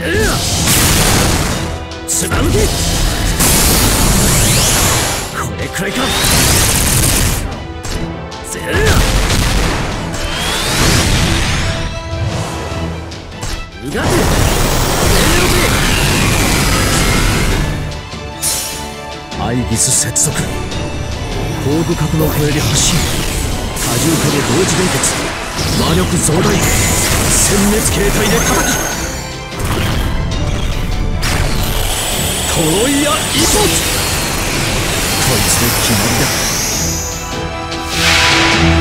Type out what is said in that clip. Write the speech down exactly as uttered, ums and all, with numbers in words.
貫け。これくらいか。ぜうがてアイギス接続。後部格の声で発進。多重化で同時連結。魔力増大。殲滅形態で叩き。トロイア・イポーツ。こいつで決まりだ。